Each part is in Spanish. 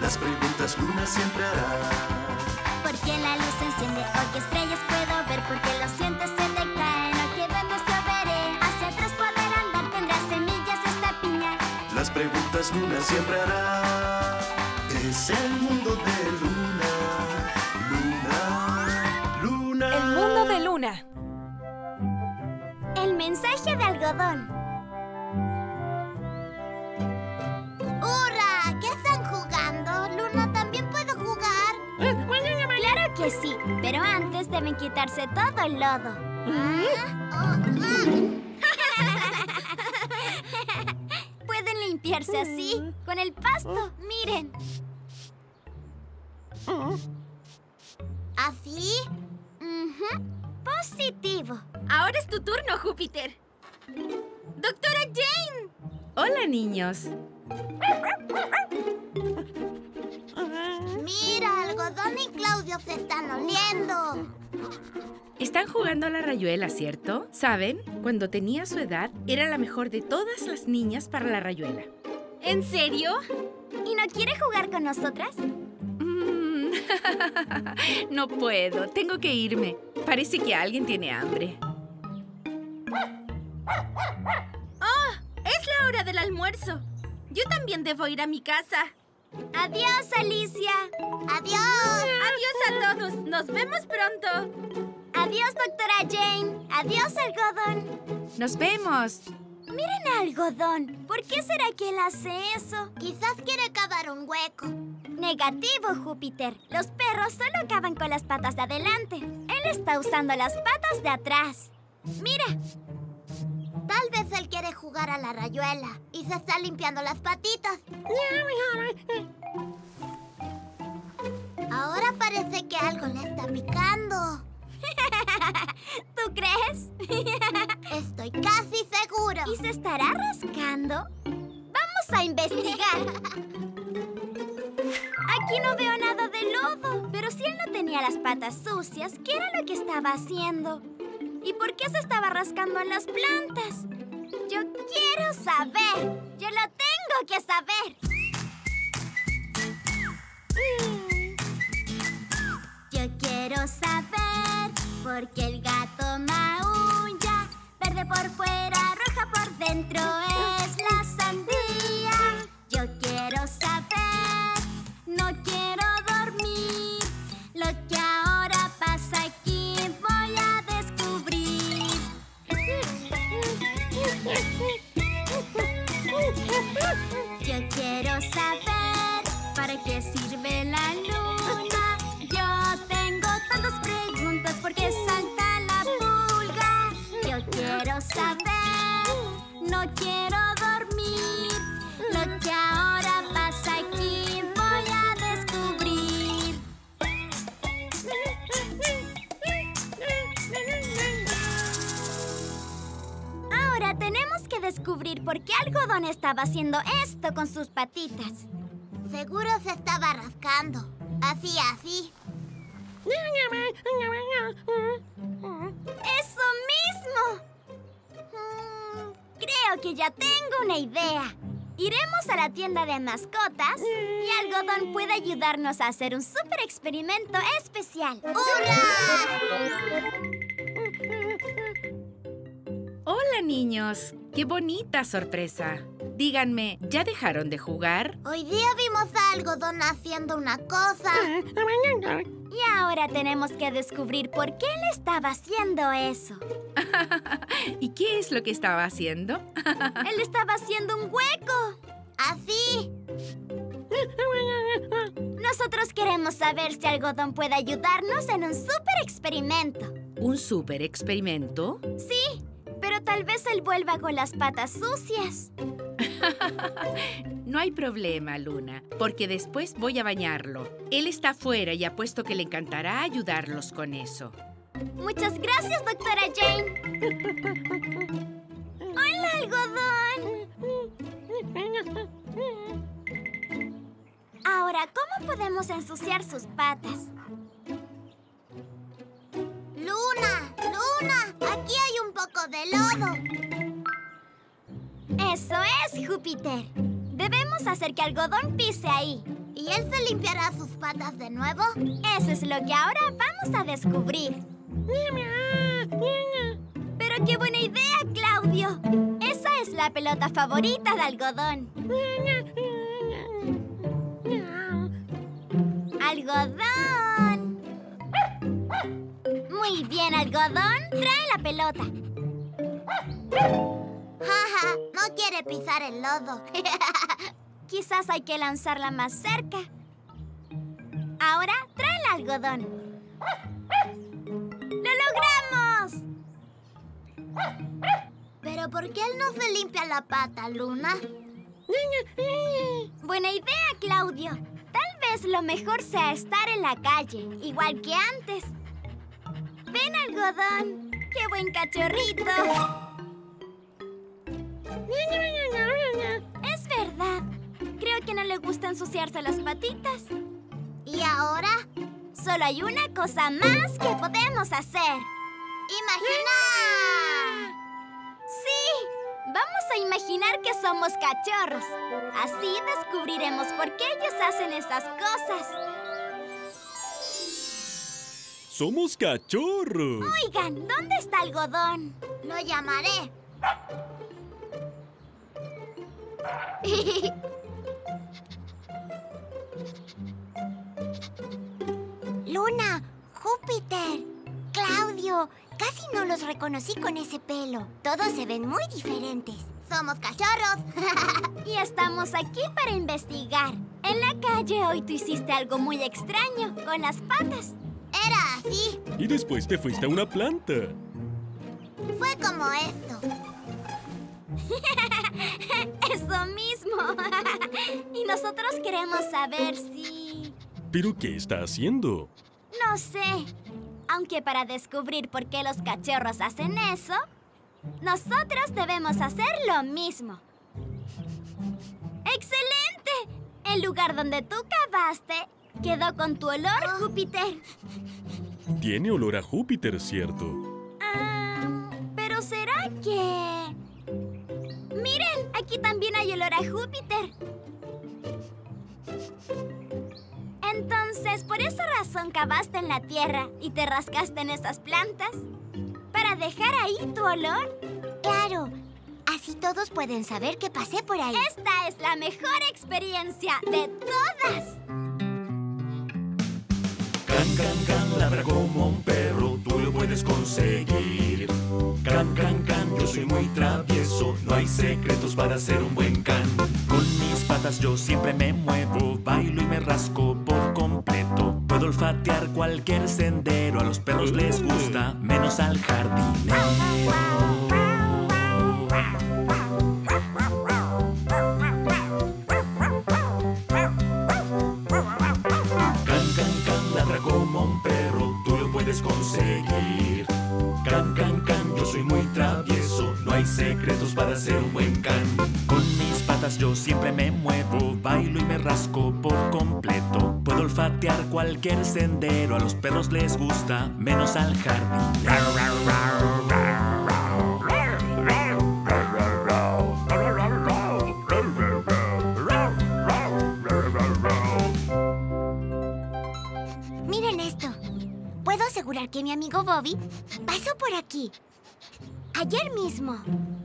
Las preguntas Luna siempre hará. ¿Por qué la luz se enciende? ¿O qué estrellas puedo ver? ¿Por qué los dientes se te caen? ¿O qué duendes yo veré? Hacia atrás poder andar, tendrá semillas esta piña. Las preguntas Luna siempre hará. Es el mundo de Luna. Luna, Luna. El mundo de Luna. El mensaje de algodón. ¡Hurra! ¿Qué están jugando? ¿Luna también puedo jugar? Claro que sí, pero antes deben quitarse todo el lodo. Pueden limpiarse así, con el pasto. Miren. ¿Así? Positivo. Ahora es tu turno, Júpiter. ¡Doctora Jane! Hola, niños. Mira, Algodón y Claudio se están oliendo. Están jugando a la rayuela, ¿cierto? ¿Saben? Cuando tenía su edad, era la mejor de todas las niñas para la rayuela. ¿En serio? ¿Y no quiere jugar con nosotras? No puedo, tengo que irme. Parece que alguien tiene hambre. ¡Oh! ¡Es la hora del almuerzo! Yo también debo ir a mi casa. Adiós, Alicia. Adiós. Adiós a todos. Nos vemos pronto. Adiós, doctora Jane. Adiós, Algodón. ¡Nos vemos! Miren a Algodón. ¿Por qué será que él hace eso? Quizás quiere cavar un hueco. Negativo, Júpiter. Los perros solo cavan con las patas de adelante. Él está usando las patas de atrás. Mira. Tal vez él quiere jugar a la rayuela y se está limpiando las patitas. Ahora parece que algo le está picando. ¿Tú crees? Estoy casi seguro. ¿Y se estará rascando? ¡Vamos a investigar! Aquí no veo nada de lodo. Pero si él no tenía las patas sucias, ¿qué era lo que estaba haciendo? ¿Y por qué se estaba rascando en las plantas? Yo quiero saber. Yo lo tengo que saber. Yo quiero saber por qué el gato maulla. Verde por fuera, roja por dentro es la sandía. Yo quiero saber, no quiero dormir. Lo que ahora pasa aquí voy a descubrir. Yo quiero saber para qué sirve la luna. Yo tengo tantas preguntas, ¿por qué salta la pulga? Yo quiero saber, no quiero dormir. Lo que ahora pasa aquí voy a descubrir. Ahora tenemos que descubrir por qué Algodón estaba haciendo esto con sus patitas. Seguro se estaba rascando. Así. ¡Eso mismo! Creo que ya tengo una idea. Iremos a la tienda de mascotas y Algodón puede ayudarnos a hacer un súper experimento especial. ¡Hurra! Hola, niños. ¡Qué bonita sorpresa! Díganme, ¿ya dejaron de jugar? Hoy día vimos a Algodón haciendo una cosa. Y ahora tenemos que descubrir por qué él estaba haciendo eso. ¿Y qué es lo que estaba haciendo? Él estaba haciendo un hueco. Así. Nosotros queremos saber si Algodón puede ayudarnos en un súper experimento. ¿Un súper experimento? Sí, pero tal vez él vuelva con las patas sucias. No hay problema, Luna, porque después voy a bañarlo. Él está afuera y apuesto que le encantará ayudarlos con eso. Muchas gracias, doctora Jane. ¡Hola, Algodón! Ahora, ¿cómo podemos ensuciar sus patas? ¡Luna! ¡Aquí hay un poco de lodo! ¡Eso es, Júpiter! Debemos hacer que Algodón pise ahí. ¿Y él se limpiará sus patas de nuevo? Eso es lo que ahora vamos a descubrir. ¡Pero qué buena idea, Claudio! Esa es la pelota favorita de algodón. ¡Algodón! Muy bien, algodón. Trae la pelota. Jaja, no quiere pisar el lodo. Quizás hay que lanzarla más cerca. Ahora, trae el algodón. ¡Lo logramos! ¿Pero por qué él no se limpia la pata, Luna? Buena idea, Claudio. Tal vez lo mejor sea estar en la calle, igual que antes. ¡Ven, algodón! ¡Qué buen cachorrito! Es verdad. Creo que no le gusta ensuciarse las patitas. ¿Y ahora? Solo hay una cosa más que podemos hacer. ¡Imaginar! ¡Sí! Vamos a imaginar que somos cachorros. Así descubriremos por qué ellos hacen esas cosas. ¡Somos cachorros! Oigan, ¿dónde está algodón? Lo llamaré. Luna, Júpiter, Claudio, casi no los reconocí con ese pelo. Todos se ven muy diferentes. Somos cachorros. Y estamos aquí para investigar. En la calle hoy tú hiciste algo muy extraño con las patas. Era así. Y después te fuiste a una planta. Fue como esto. Eso mismo. Y nosotros queremos saber si... ¿Pero qué está haciendo? No sé. Aunque para descubrir por qué los cachorros hacen eso, nosotros debemos hacer lo mismo. ¡Excelente! El lugar donde tú cavaste quedó con tu olor, Júpiter. Tiene olor a Júpiter, ¿cierto? Pero ¿será que...? ¡Miren! Aquí también hay olor a Júpiter. Entonces, ¿por esa razón cavaste en la tierra y te rascaste en esas plantas? ¿Para dejar ahí tu olor? Claro. Así todos pueden saber que pasé por ahí. Esta es la mejor experiencia de todas. Can, can, can, ladra como un perro, tú lo puedes conseguir. Can, can, can, yo soy muy travieso, no hay secretos para ser un buen can. Con mis patas yo siempre me muevo, bailo y me rasco por completo. Puedo olfatear cualquier sendero, a los perros les gusta, menos al jardinero. Como un perro, tú lo puedes conseguir. Can, can, can, yo soy muy travieso, no hay secretos para ser un buen can. Con mis patas yo siempre me muevo, bailo y me rasco por completo. Puedo olfatear cualquier sendero, a los perros les gusta, menos al jardín. Miren esto. Puedo asegurar que mi amigo Bobby pasó por aquí ayer mismo.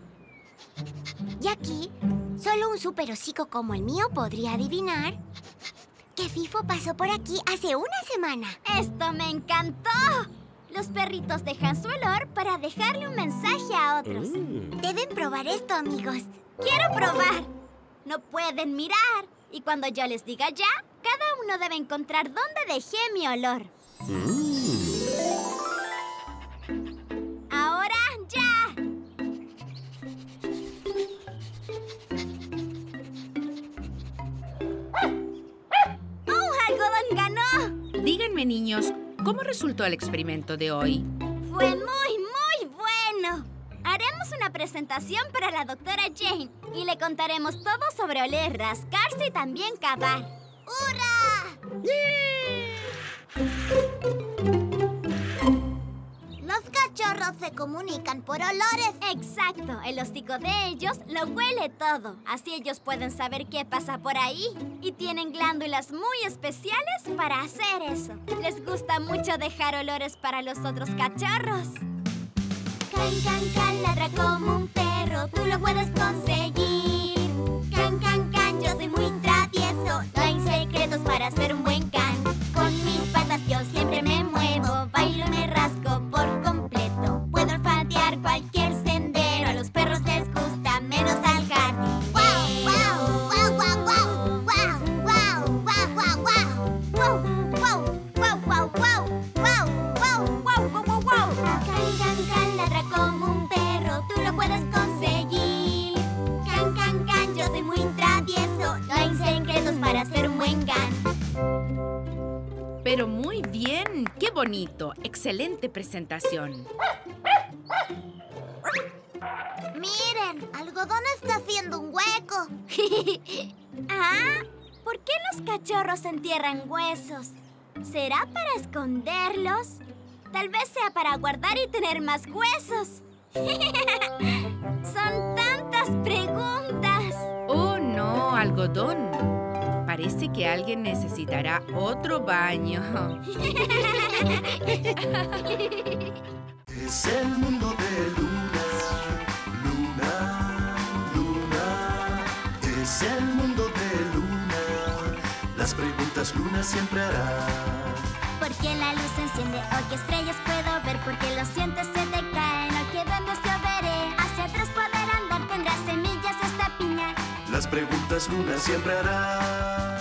Y aquí, solo un super hocico como el mío podría adivinar que Fifo pasó por aquí hace una semana. ¡Esto me encantó! Los perritos dejan su olor para dejarle un mensaje a otros. Deben probar esto, amigos. ¡Quiero probar! No pueden mirar. Y cuando yo les diga ya, cada uno debe encontrar dónde dejé mi olor. ¡Ahora ya! ¡Oh, algodón ganó! Díganme, niños, ¿cómo resultó el experimento de hoy? Fue muy bueno. Haremos una presentación para la doctora Jane y le contaremos todo sobre oler, rascarse y también cavar. ¡Hurra! ¡Yeah! Los cachorros se comunican comunican por olores. Exacto, el hocico de ellos lo huele todo. Así ellos pueden saber qué pasa por ahí. Y tienen glándulas muy especiales para hacer eso. Les gusta mucho dejar olores para los otros cachorros. Can, can, can, ladra como un perro, tú lo puedes conseguir. Can, can, can, yo soy muy travieso, no hay secretos para ser un buen can. Con mis patas yo siempre me muevo, bailo y me rasco por completo. Puedo olfatear cualquier sendero, a los perros les gusta menos al jardín. ¡Wow, wow, wow, wow, wow! ¡Wow, wow, wow, wow, wow! ¡Wow, wow, wow, wow, wow! ¡Wow, wow, wow, wow, wow, wow! Can, can, can, ladra como un perro, tú lo puedes conseguir. Can, can, can, yo soy muy travieso, no hay secretos para ser un buen can. Pero muy bien, qué bonito. Excelente presentación. Miren, Algodón está haciendo un hueco. Ah, ¿por qué los cachorros entierran huesos? ¿Será para esconderlos? Tal vez sea para guardar y tener más huesos. Son tantas preguntas. Oh, no, Algodón. Parece que alguien necesitará otro baño. Es el mundo de Luna, Luna, Luna. Es el mundo de Luna. Las preguntas Luna siempre hará. ¿Por qué la luz se enciende? ¿O qué estrellas puedo ver? ¿Por qué los dientes se te caen? ¿O qué duendes yo veré? Hacia atrás poder andar, tendrá semillas esta piña. Las preguntas Luna siempre hará.